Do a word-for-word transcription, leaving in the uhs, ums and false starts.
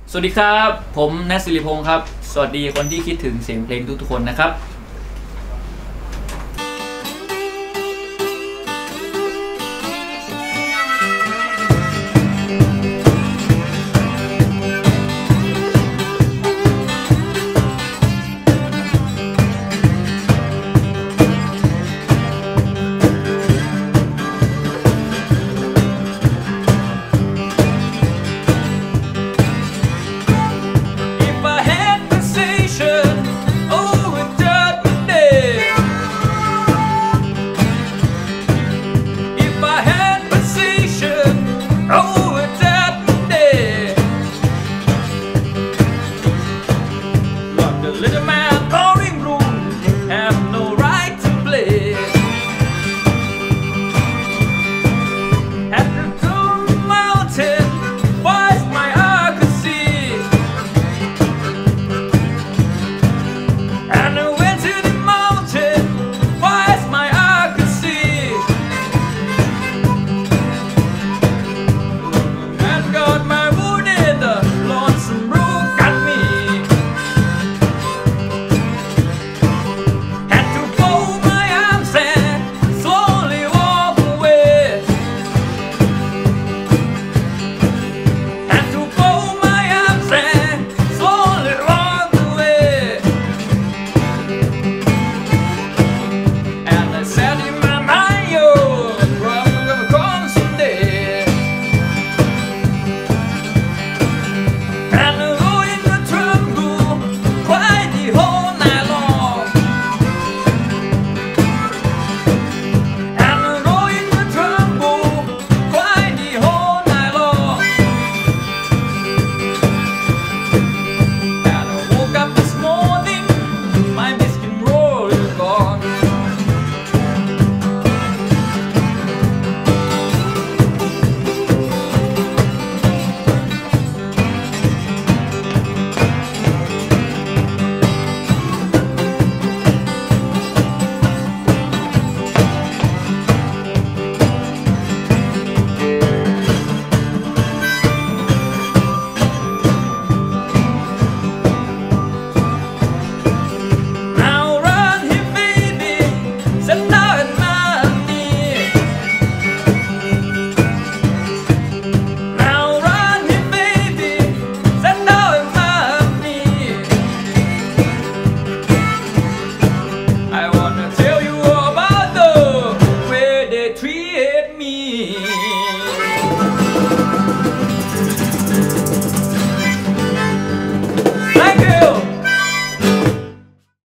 สวัสดีครับผม Nat สิริพงศ์ครับสวัสดีคนที่คิดถึงเสียงเพลงทุกๆคนนะครับ